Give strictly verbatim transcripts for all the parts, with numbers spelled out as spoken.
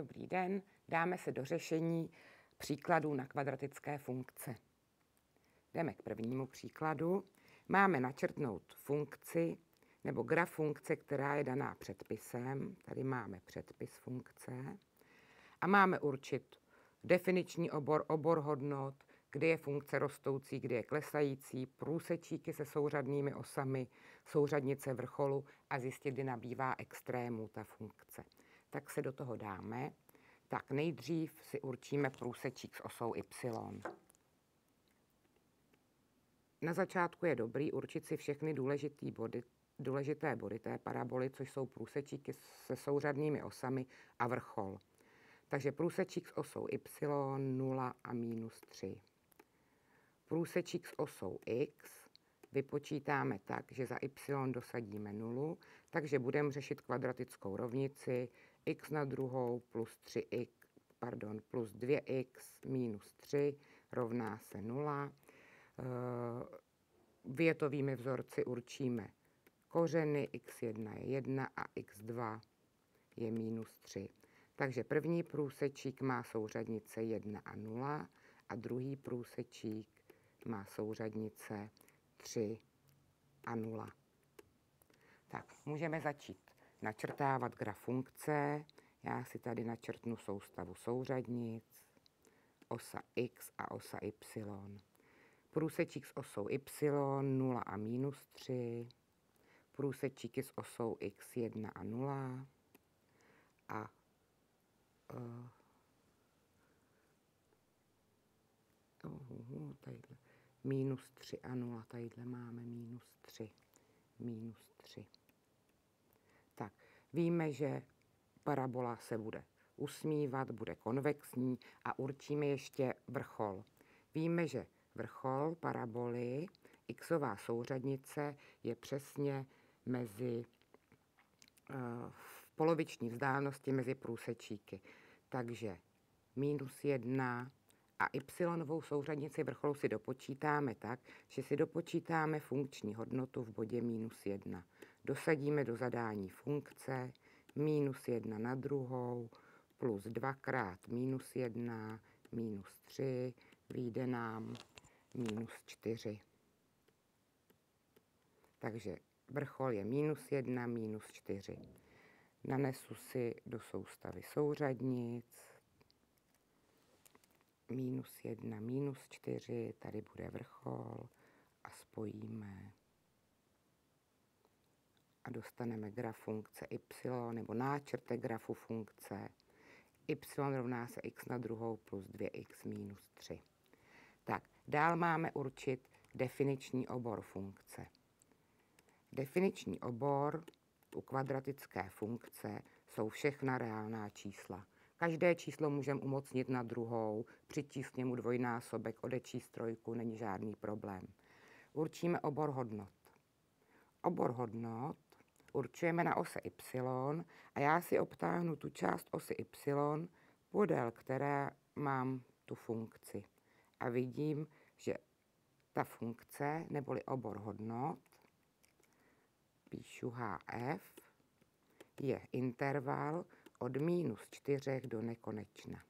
Dobrý den, dáme se do řešení příkladů na kvadratické funkce. Jdeme k prvnímu příkladu. Máme načrtnout funkci nebo graf funkce, která je daná předpisem. Tady máme předpis funkce. A máme určit definiční obor, obor hodnot, kdy je funkce rostoucí, kdy je klesající, průsečíky se souřadnými osami, souřadnice vrcholu a zjistit, kdy nabývá extrémů ta funkce. Tak se do toho dáme. Tak nejdřív si určíme průsečík s osou y. Na začátku je dobrý určit si všechny důležitý body, důležité body té paraboly, což jsou průsečíky se souřadnými osami a vrchol. Takže průsečík s osou y, nula a minus tři. Průsečík s osou x vypočítáme tak, že za y dosadíme nulu, takže budeme řešit kvadratickou rovnici x na druhou plus tři x, pardon, plus dvě x minus tři rovná se nula. Větovými vzorci určíme kořeny, x jedna je jedna a x dva je minus tři. Takže první průsečík má souřadnice jedna a nula a druhý průsečík má souřadnice tři a nula. Tak, můžeme začít načrtávat graf funkce. Já si tady načrtnu soustavu souřadnic, osa x a osa y. Průsečík s osou y, nula a minus tři. Průsečíky s osou x, jedna a nula. A uh, uh, tadyhle minus tři a nula. Tadyhle máme minus tři. Minus tři. Tak, víme, že parabola se bude usmívat, bude konvexní a určíme ještě vrchol. Víme, že vrchol paraboly, xová souřadnice, je přesně mezi v poloviční vzdálenosti mezi průsečíky. Takže minus jedna a y-novou souřadnici vrcholu si dopočítáme tak, že si dopočítáme funkční hodnotu v bodě minus jedna. Dosadíme do zadání funkce minus jedna na druhou plus dvakrát minus jedna minus tři, vyjde nám minus čtyři. Takže vrchol je minus jedna, minus čtyři. Nanesu si do soustavy souřadnic. Minus jedna, minus čtyři, tady bude vrchol a spojíme. A dostaneme graf funkce y, nebo náčrtek grafu funkce. Y rovná se x na druhou plus dvě x minus tři. Tak, dál máme určit definiční obor funkce. Definiční obor u kvadratické funkce jsou všechna reálná čísla. Každé číslo můžeme umocnit na druhou, přičíst k němu dvojnásobek, odečíst trojku, není žádný problém. Určíme obor hodnot. Obor hodnot určujeme na ose y a já si obtáhnu tu část osy y, podél které mám tu funkci. A vidím, že ta funkce, neboli obor hodnot, píšu hf, je interval od minus čtyři do nekonečna.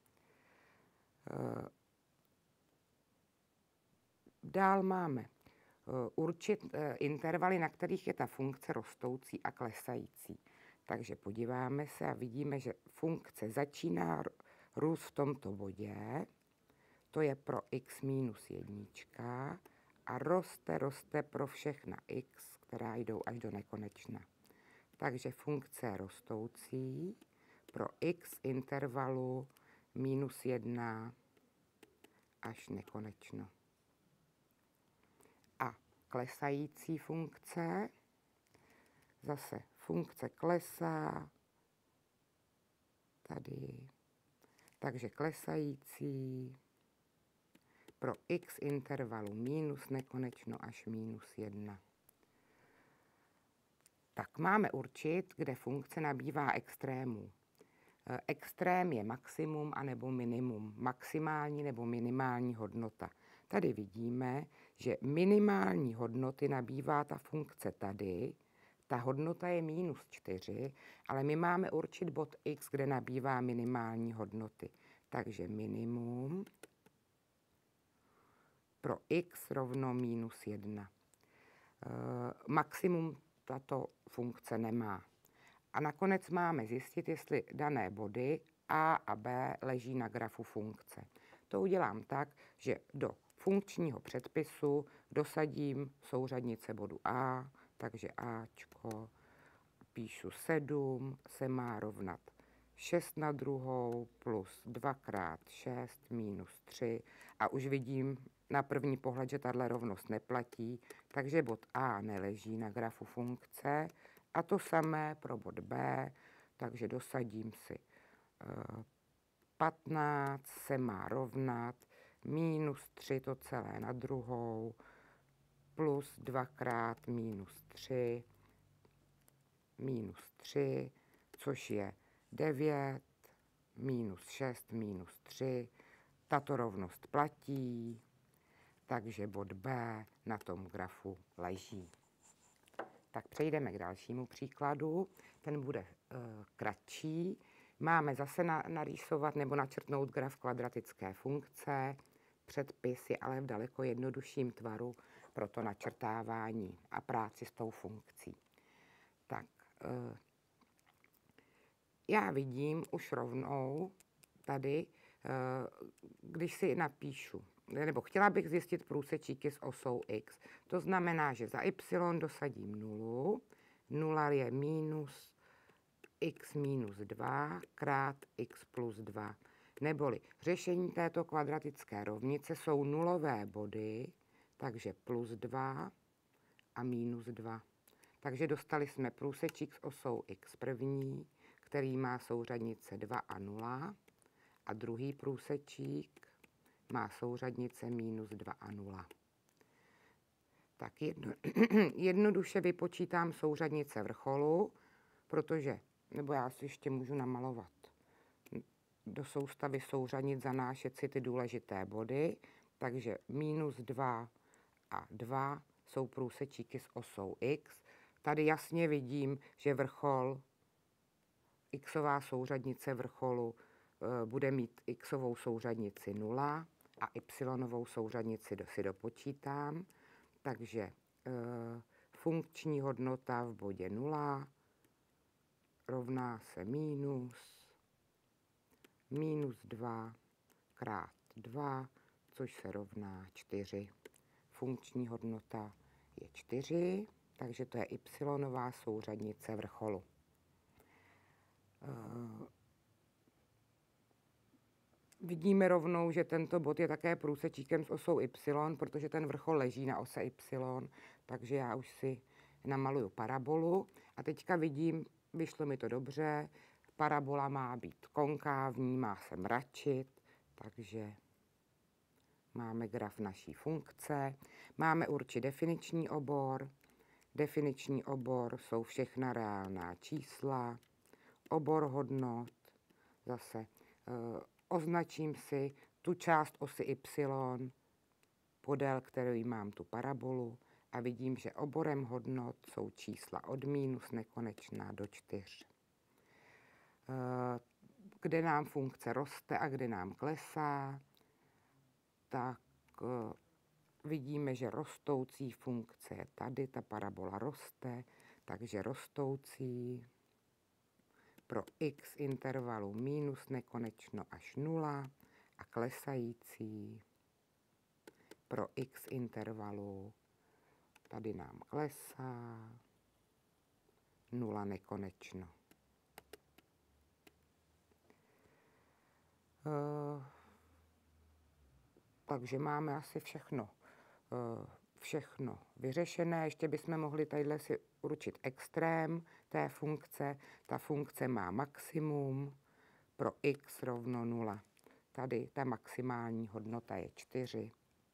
Dál máme určit intervaly, na kterých je ta funkce rostoucí a klesající. Takže podíváme se a vidíme, že funkce začíná růst v tomto bodě, to je pro x minus jednička a roste, roste pro všechna x, která jdou až do nekonečna. Takže funkce rostoucí pro x intervalu minus jedna až nekonečno. A klesající funkce, zase funkce klesá, tady, takže klesající pro x intervalu minus nekonečno až minus jedna. Tak máme určit, kde funkce nabývá extrémů. Extrém je maximum anebo minimum, maximální nebo minimální hodnota. Tady vidíme, že minimální hodnoty nabývá ta funkce tady, Ta hodnota je minus čtyři, ale my máme určit bod x, kde nabývá minimální hodnoty. Takže minimum pro x rovno minus jedna. E, maximum tato funkce nemá. A nakonec máme zjistit, jestli dané body a a b leží na grafu funkce. To udělám tak, že do funkčního předpisu dosadím souřadnice bodu a, takže ačko, píšu sedm se má rovnat šest na druhou plus dva krát šest minus tři a už vidím na první pohled, že tahle rovnost neplatí, takže bod a neleží na grafu funkce a to samé pro bod b, takže dosadím si patnáct se má rovnat minus tři to celé na druhou plus dva krát minus tři minus tři, což je devět, minus šest, minus tři. Tato rovnost platí, takže bod B na tom grafu leží. Tak přejdeme k dalšímu příkladu. Ten bude e, kratší. Máme zase na, narýsovat nebo načrtnout graf kvadratické funkce. Předpis je ale v daleko jednodušším tvaru pro to načrtávání a práci s tou funkcí. Tak, e, já vidím už rovnou tady, e, když si napíšu, nebo chtěla bych zjistit průsečíky s osou x. To znamená, že za y dosadím nulu. Nula je minus x minus dva krát x plus dva. Neboli řešení této kvadratické rovnice jsou nulové body, takže plus dva a minus dva. Takže dostali jsme průsečík s osou x první, který má souřadnice dva a nula, a druhý průsečík má souřadnice minus dva a nula. Tak jedno, jednoduše vypočítám souřadnice vrcholu, protože, nebo já si ještě můžu namalovat do soustavy souřadnic, zanášet si ty důležité body, takže minus dva a dva jsou průsečíky s osou x. Tady jasně vidím, že vrchol, xová souřadnice vrcholu e, bude mít xovou souřadnici nula a y-novou souřadnici do, si dopočítám. Takže e, funkční hodnota v bodě nula rovná se minus minus dva krát dva, což se rovná čtyři. Funkční hodnota je čtyři, takže to je y-nová souřadnice vrcholu. E, vidíme rovnou, že tento bod je také průsečíkem s osou y, protože ten vrchol leží na ose y, takže já už si namaluju parabolu. A teďka vidím, vyšlo mi to dobře, parabola má být konkávní, má se mračit, takže máme graf naší funkce. Máme určit definiční obor. Definiční obor jsou všechna reálná čísla. Obor hodnot, zase e, označím si tu část osy y, podél který mám tu parabolu, a vidím, že oborem hodnot jsou čísla od minus nekonečná do čtyř. Kde nám funkce roste a kde nám klesá, tak vidíme, že rostoucí funkce je tady, ta parabola roste, takže rostoucí pro x intervalu minus nekonečno až nula a klesající pro x intervalu, tady nám klesá nula nekonečno. Uh, takže máme asi všechno, uh, všechno vyřešené. Ještě bychom mohli tadyhle si určit extrém té funkce. Ta funkce má maximum pro x rovno nula. Tady ta maximální hodnota je čtyři.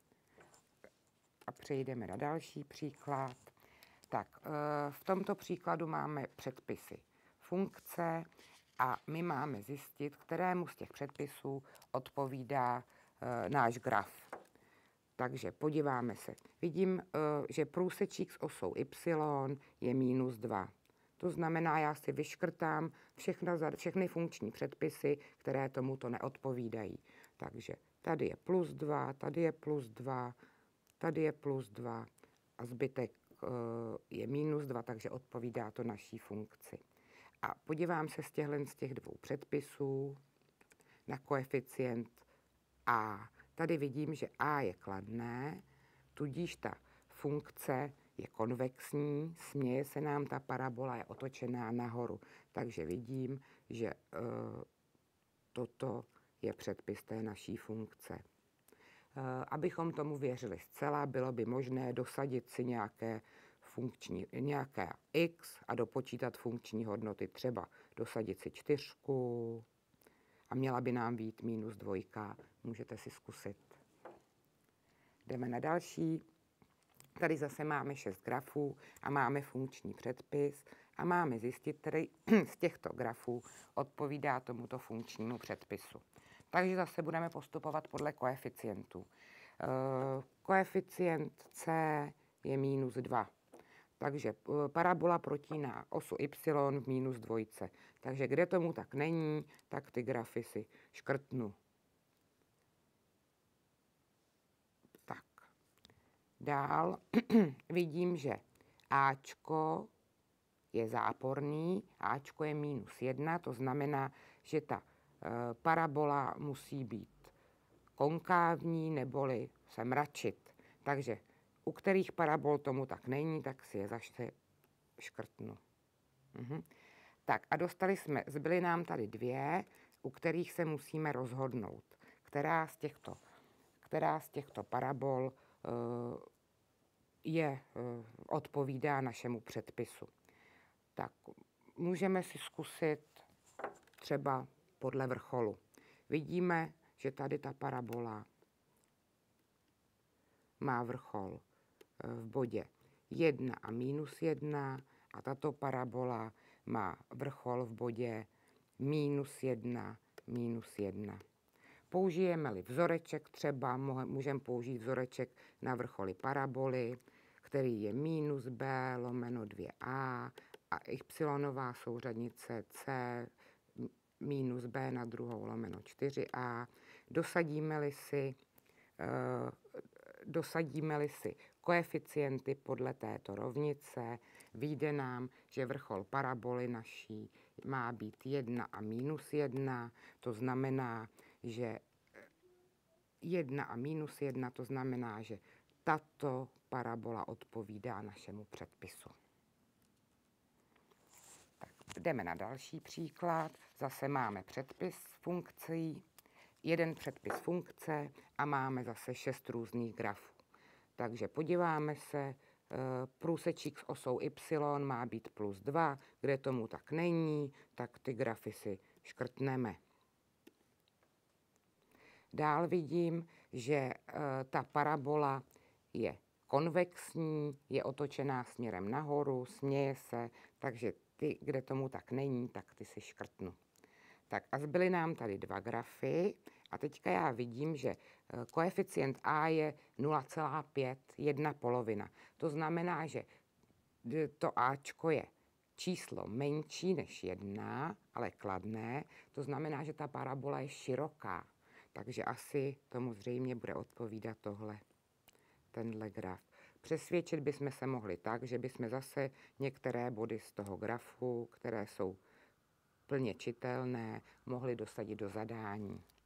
A přejdeme na další příklad. Tak, uh, v tomto příkladu máme předpisy funkce a my máme zjistit, kterému z těch předpisů odpovídá e, náš graf. Takže podíváme se. Vidím, že průsečík s osou y je minus dva. To znamená, já si vyškrtám všechno, všechny funkční předpisy, které tomuto neodpovídají. Takže tady je plus dva, tady je plus dva, tady je plus dva a zbytek je minus dva, takže odpovídá to naší funkci. A podívám se z těchto z těch dvou předpisů na koeficient a. Tady vidím, že a je kladné, tudíž ta funkce je konvexní, směje se nám, ta parabola je otočená nahoru. Takže vidím, že e, toto je předpis té naší funkce. E, abychom tomu věřili zcela, bylo by možné dosadit si nějaké funkční, nějaké x a dopočítat funkční hodnoty, třeba dosadit si čtyřku a měla by nám být minus dvojka. Můžete si zkusit. Jdeme na další. Tady zase máme šest grafů a máme funkční předpis a máme zjistit, který z těchto grafů odpovídá tomuto funkčnímu předpisu. Takže zase budeme postupovat podle koeficientů. E, koeficient c je minus dva. Takže parabola protíná osu y v minus dvojce. Takže kde tomu tak není, tak ty grafy si škrtnu. Tak. Dál vidím, že áčko je záporný, áčko je minus jedna, to znamená, že ta e, parabola musí být konkávní neboli se mračit. Takže u kterých parabol tomu tak není, tak si je zase škrtnu. Mhm. Tak a dostali jsme, zbyly nám tady dvě, u kterých se musíme rozhodnout, která z těchto, která z těchto parabol uh, je, uh, odpovídá našemu předpisu. Tak můžeme si zkusit třeba podle vrcholu. Vidíme, že tady ta parabola má vrchol v bodě jedna a minus jedna a tato parabola má vrchol v bodě minus jedna, minus jedna. Použijeme-li vzoreček třeba, můžeme použít vzoreček na vrcholy paraboly, který je minus b lomeno dvě a a y souřadnice c minus b na druhou lomeno čtyři a. Dosadíme-li si uh, Dosadíme-li si koeficienty podle této rovnice, vyjde nám, že vrchol paraboly naší má být jedna a minus jedna, to znamená, že jedna a minus jedna, to znamená, že tato parabola odpovídá našemu předpisu. Tak, jdeme na další příklad. Zase máme předpis funkcí, jeden předpis funkce a máme zase šest různých grafů. Takže podíváme se, průsečík s osou y má být plus dva, kde tomu tak není, tak ty grafy si škrtneme. Dál vidím, že ta parabola je konvexní, je otočená směrem nahoru, směje se, takže ty, kde tomu tak není, tak ty si škrtnu. Tak a zbyly nám tady dva grafy a teďka já vidím, že koeficient a je nula celá pět, jedna polovina. To znamená, že to áčko je číslo menší než jedna, ale kladné. To znamená, že ta parabola je široká. Takže asi tomu zřejmě bude odpovídat tohle, tenhle graf. Přesvědčit bychom se mohli tak, že bychom zase některé body z toho grafu, které jsou plně čitelné, mohli dosadit do zadání.